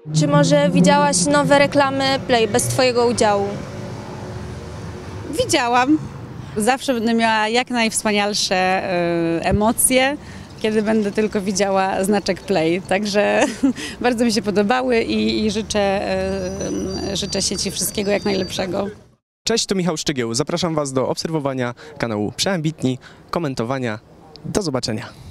Czy może widziałaś nowe reklamy Play bez twojego udziału? Widziałam. Zawsze będę miała jak najwspanialsze emocje, kiedy będę tylko widziała znaczek Play. Także bardzo mi się podobały i życzę sieci wszystkiego jak najlepszego. Cześć, to Michał Szczygieł. Zapraszam Was do obserwowania kanału Przeambitni, komentowania. Do zobaczenia.